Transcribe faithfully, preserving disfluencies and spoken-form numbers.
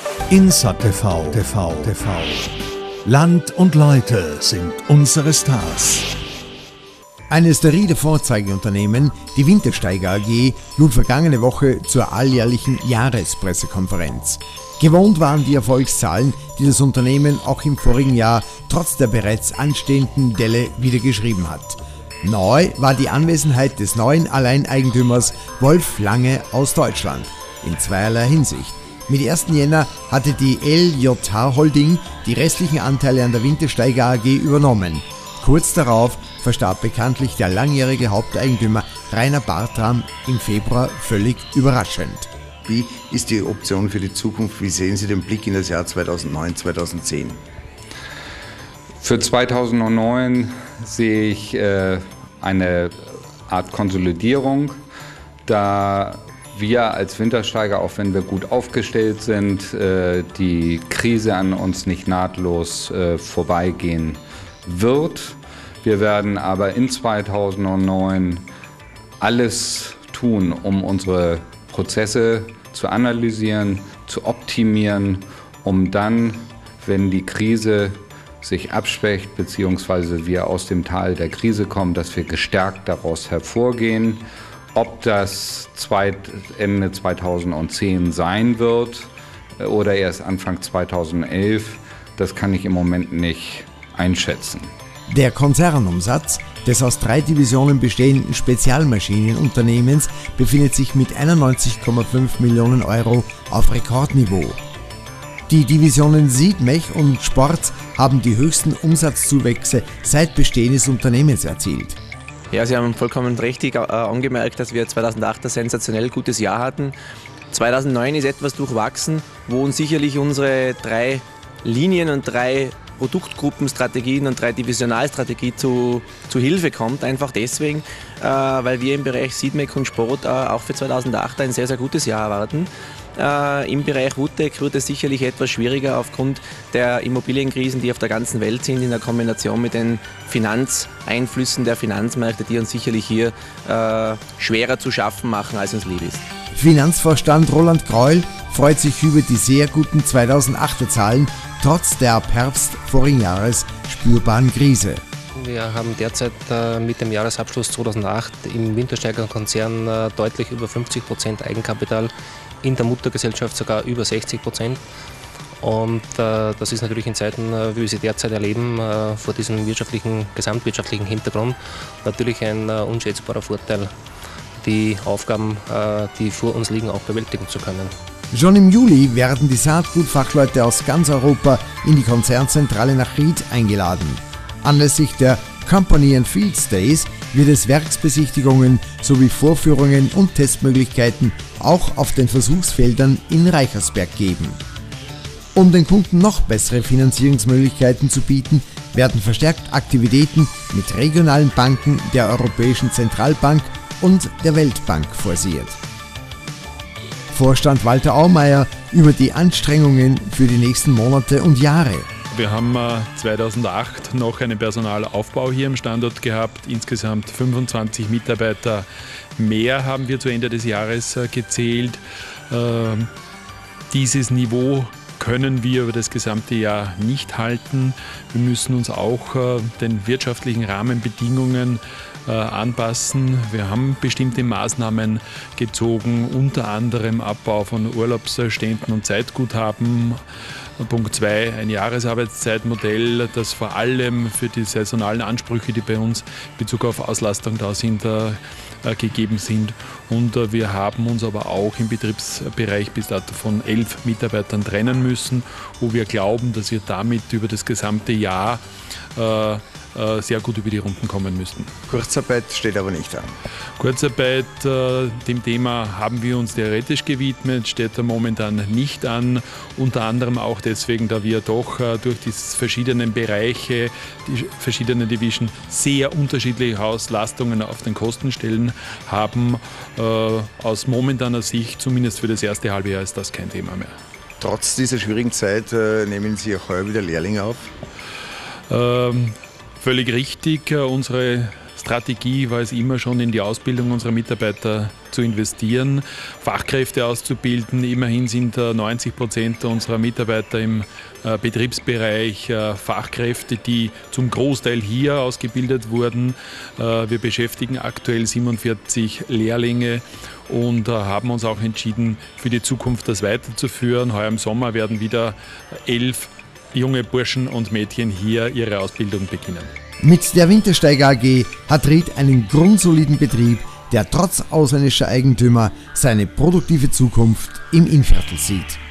Insat T V, T V, T V. Land und Leute sind unsere Stars. Eines der Rieder Vorzeigeunternehmen, die Wintersteiger A G, lud vergangene Woche zur alljährlichen Jahrespressekonferenz. Gewohnt waren die Erfolgszahlen, die das Unternehmen auch im vorigen Jahr trotz der bereits anstehenden Delle wieder geschrieben hat. Neu war die Anwesenheit des neuen Alleineigentümers Wolf Lange aus Deutschland, in zweierlei Hinsicht. Mit ersten Jänner hatte die L J H Holding die restlichen Anteile an der Wintersteiger A G übernommen. Kurz darauf verstarb bekanntlich der langjährige Haupteigentümer Rainer Bartram im Februar völlig überraschend. Wie ist die Option für die Zukunft? Wie sehen Sie den Blick in das Jahr zweitausendneun, zweitausendzehn? Für zweitausendneun sehe ich äh, eine Art Konsolidierung, da wir als Wintersteiger, auch wenn wir gut aufgestellt sind, äh, die Krise an uns nicht nahtlos äh, vorbeigehen wird. Wir werden aber in zweitausendneun alles tun, um unsere Prozesse zu analysieren, zu optimieren, um dann, wenn die Krise sich abschwächt bzw. wir aus dem Tal der Krise kommen, dass wir gestärkt daraus hervorgehen. Ob das Ende zweitausendzehn sein wird oder erst Anfang zweitausendelf, das kann ich im Moment nicht einschätzen. Der Konzernumsatz des aus drei Divisionen bestehenden Spezialmaschinenunternehmens befindet sich mit einundneunzig Komma fünf Millionen Euro auf Rekordniveau. Die Divisionen Siedmech und Sport haben die höchsten Umsatzzuwächse seit Bestehen des Unternehmens erzielt. Ja, Sie haben vollkommen richtig äh, angemerkt, dass wir zweitausendacht ein sensationell gutes Jahr hatten. zweitausendneun ist etwas durchwachsen, wo uns sicherlich unsere drei Linien und drei Produktgruppenstrategien und drei Divisionalstrategie zu, zu Hilfe kommt. Einfach deswegen, äh, weil wir im Bereich Siedmech und Sport äh, auch für zweitausendacht ein sehr, sehr gutes Jahr erwarten. Äh, Im Bereich Woodtech wird es sicherlich etwas schwieriger aufgrund der Immobilienkrisen, die auf der ganzen Welt sind, in der Kombination mit den Finanzeinflüssen der Finanzmärkte, die uns sicherlich hier äh, schwerer zu schaffen machen, als uns lieb ist. Finanzvorstand Roland Greuel freut sich über die sehr guten zweitausendachter Zahlen, trotz der ab Herbst vorigen Jahres spürbaren Krise. Wir haben derzeit äh, mit dem Jahresabschluss zweitausendacht im Wintersteiger Konzern äh, deutlich über fünfzig Prozent Eigenkapital, in der Muttergesellschaft sogar über sechzig Prozent. Und äh, das ist natürlich in Zeiten, äh, wie wir sie derzeit erleben, äh, vor diesem wirtschaftlichen, gesamtwirtschaftlichen Hintergrund natürlich ein äh, unschätzbarer Vorteil, die Aufgaben, äh, die vor uns liegen, auch bewältigen zu können. Schon im Juli werden die Saatgutfachleute aus ganz Europa in die Konzernzentrale nach Ried eingeladen. Anlässlich der Company and Fields Days wird es Werksbesichtigungen sowie Vorführungen und Testmöglichkeiten auch auf den Versuchsfeldern in Reichersberg geben. Um den Kunden noch bessere Finanzierungsmöglichkeiten zu bieten, werden verstärkt Aktivitäten mit regionalen Banken der Europäischen Zentralbank und der Weltbank forciert. Vorstand Walter Aumeier über die Anstrengungen für die nächsten Monate und Jahre. Wir haben zweitausendacht noch einen Personalaufbau hier im Standort gehabt. Insgesamt fünfundzwanzig Mitarbeiter mehr haben wir zu Ende des Jahres gezählt. Dieses Niveau können wir über das gesamte Jahr nicht halten. Wir müssen uns auch den wirtschaftlichen Rahmenbedingungen anpassen. Wir haben bestimmte Maßnahmen gezogen, unter anderem Abbau von Urlaubsständen und Zeitguthaben. Punkt zwei, ein Jahresarbeitszeitmodell, das vor allem für die saisonalen Ansprüche, die bei uns in Bezug auf Auslastung da sind, äh, gegeben sind. Und äh, wir haben uns aber auch im Betriebsbereich bis dato von elf Mitarbeitern trennen müssen, wo wir glauben, dass wir damit über das gesamte Jahr äh, sehr gut über die Runden kommen müssten. Kurzarbeit steht aber nicht an. Kurzarbeit, äh, dem Thema haben wir uns theoretisch gewidmet, steht da momentan nicht an. Unter anderem auch deswegen, da wir doch äh, durch die verschiedenen Bereiche, die verschiedenen Divisionen sehr unterschiedliche Auslastungen auf den Kostenstellen haben. Äh, aus momentaner Sicht, zumindest für das erste halbe Jahr, ist das kein Thema mehr. Trotz dieser schwierigen Zeit äh, nehmen Sie auch heuer wieder Lehrlinge auf? Ähm, Völlig richtig. Unsere Strategie war es immer schon, in die Ausbildung unserer Mitarbeiter zu investieren, Fachkräfte auszubilden. Immerhin sind neunzig Prozent unserer Mitarbeiter im Betriebsbereich Fachkräfte, die zum Großteil hier ausgebildet wurden. Wir beschäftigen aktuell siebenundvierzig Lehrlinge und haben uns auch entschieden, für die Zukunft das weiterzuführen. Heuer im Sommer werden wieder elf junge Burschen und Mädchen hier ihre Ausbildung beginnen. Mit der Wintersteiger A G hat Ried einen grundsoliden Betrieb, der trotz ausländischer Eigentümer seine produktive Zukunft im Innviertel sieht.